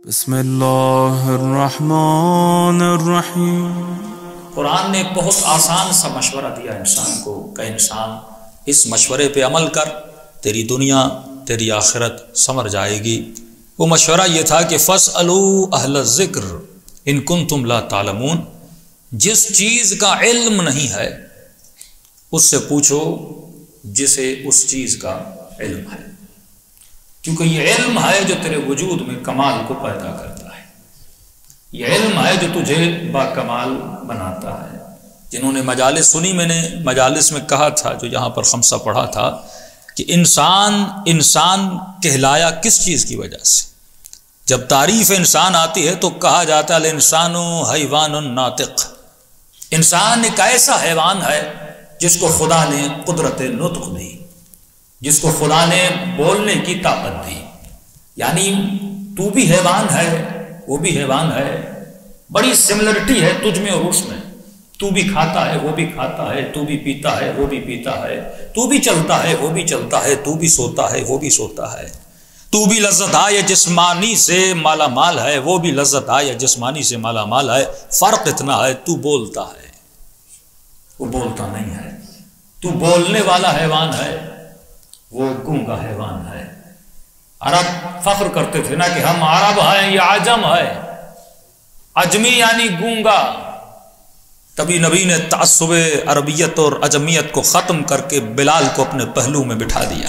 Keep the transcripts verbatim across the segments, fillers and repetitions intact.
بسم اللہ الرحمن الرحیم۔ قرآن نے ایک بہت آسان سا مشورہ دیا انسان کو کہ انسان اس مشورے پہ عمل کر، تیری دنیا تیری آخرت سمر جائے گی۔ وہ مشورہ یہ تھا کہ فَاسْأَلُوا أَهْلَ الذِّكْرِ إِن كُنتُمْ لَا تَعْلَمُونَ، جس چیز کا علم نہیں ہے اس سے پوچھو جسے اس چیز کا علم ہے، کیونکہ یہ علم ہے جو تیرے وجود میں کمال کو پیدا کرتا ہے، یہ علم ہے جو تجھے با کمال بناتا ہے۔ جنہوں نے مجالس سنی، میں نے مجالس میں کہا تھا، جو یہاں پر خمسہ پڑھا تھا، کہ انسان انسان کہلایا کس چیز کی وجہ سے؟ جب تعریف انسان آتی ہے تو کہا جاتا ہے الانسان حیوان ناطق، انسان ایک ایسا حیوان ہے جس کو خدا نے قدرت نطق دی، جس کو خدا نے بولنے کی طاقت دی۔ یعنی تو بھی حیوان ہے، وہ بھی حیوان ہے، بڑی سملرٹی ہے تجھ میں اور اس میں۔ تو بھی کھاتا ہے، وہ بھی کھاتا ہے، تو بھی پیتا ہے، وہ بھی پیتا ہے، تو بھی چلتا ہے، وہ بھی چلتا ہے، تو بھی سوتا ہے، وہ بھی سوتا ہے، تو بھی لذت آئے جسمانی سے مالا مال ہے، وہ بھی لذت آئے جسمانی سے مالا مال ہے۔ فرق اتنا ہے تو بولتا ہے، وہ بولتا نہیں ہے۔ تو بولنے والا حیوان ہے، وہ گونگا حیوان ہے۔ عرب فخر کرتے تھے نا کہ ہم عرب ہیں یا عجم ہے، عجمی یعنی گونگا۔ تبھی نبی نے تعصب عربیت اور عجمیت کو ختم کر کے بلال کو اپنے پہلو میں بٹھا دیا،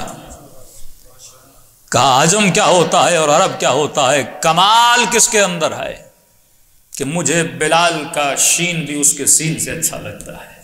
کہا عجم کیا ہوتا ہے اور عرب کیا ہوتا ہے، کمال کس کے اندر ہے کہ مجھے بلال کا شین بھی اس کے سین سے اچھا لگتا ہے۔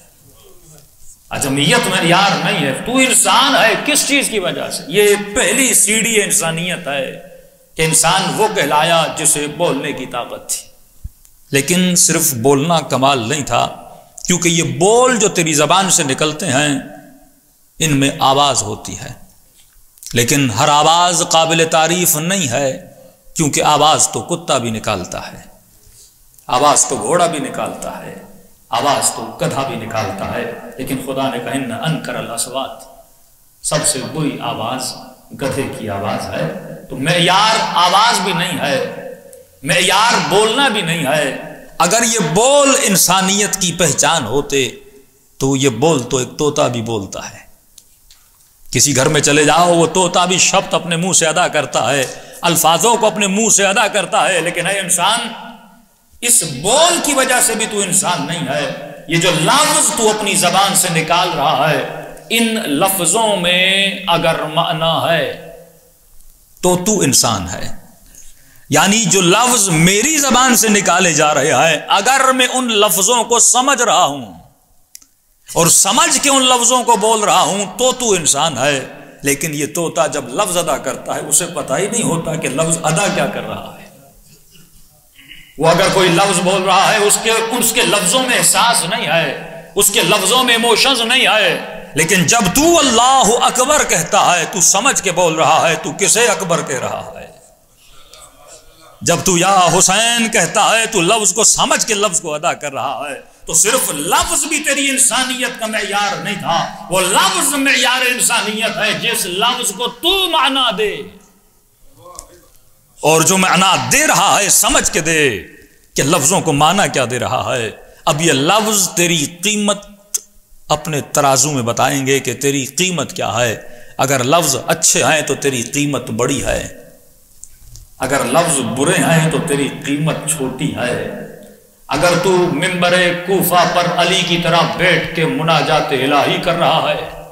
عجمیت میں یار نہیں ہے، تو انسان ہے کس چیز کی وجہ سے؟ یہ پہلی سیڑھی انسانیت ہے کہ انسان وہ کہلایا جسے بولنے کی طاقت تھی۔ لیکن صرف بولنا کمال نہیں تھا، کیونکہ یہ بول جو تیری زبان سے نکلتے ہیں ان میں آواز ہوتی ہے، لیکن ہر آواز قابل تعریف نہیں ہے، کیونکہ آواز تو کتا بھی نکالتا ہے، آواز تو گھوڑا بھی نکالتا ہے، آواز تو گدھا بھی نکالتا ہے، لیکن خدا نے کہا ان انکر الاصوات، سب سے بری آواز گدھے کی آواز ہے۔ تو معیار آواز بھی نہیں ہے، معیار بولنا بھی نہیں ہے۔ اگر یہ بول انسانیت کی پہچان ہوتے تو یہ بول تو ایک طوطا بھی بولتا ہے۔ کسی گھر میں چلے جاؤ، وہ طوطا بھی شبد اپنے منہ سے ادا کرتا ہے، الفاظوں کو اپنے منہ سے ادا کرتا ہے، لیکن اے انسان، اس بول کی وجہ سے بھی تو انسان نہیں ہے۔ یہ جو لفظ تو اپنی زبان سے نکال رہا ہے، ان لفظوں میں اگر معنی ہے تو تو انسان ہے۔ یعنی جو لفظ میری زبان سے نکالے جا رہے ہیں، اگر میں ان لفظوں کو سمجھ رہا ہوں اور سمجھ کے ان لفظوں کو بول رہا ہوں تو تو انسان ہے۔ لیکن یہ طوطا جب لفظ ادا کرتا ہے اسے پتہ ہی نہیں ہوتا کہ لفظ ادا کیا کر رہا ہے۔ وہ اگر کوئی لفظ بول رہا ہے، اس کے اس کے لفظوں میں احساس نہیں ہے، اس کے لفظوں میں ایموشنز نہیں ہے، لیکن جب تو اللہ اکبر کہتا ہے تو سمجھ کے بول رہا ہے تو کسے اکبر کہہ رہا ہے۔ جب تو یا حسین کہتا ہے تو لفظ کو سمجھ کے لفظ کو ادا کر رہا ہے۔ تو صرف لفظ بھی تیری انسانیت کا معیار نہیں تھا، وہ لفظ معیار انسانیت ہے جس لفظ کو تو معنی دے، اور جو معنی دے رہا ہے سمجھ کے دے کہ لفظوں کو معنی کیا دے رہا ہے۔ اب یہ لفظ تیری قیمت اپنے ترازو میں بتائیں گے کہ تیری قیمت کیا ہے۔ اگر لفظ اچھے ہیں تو تیری قیمت بڑی ہے، اگر لفظ برے ہیں تو تیری قیمت چھوٹی ہے۔ اگر تو منبر کوفہ پر علی کی طرح بیٹھ کے مناجات الہی کر رہا ہے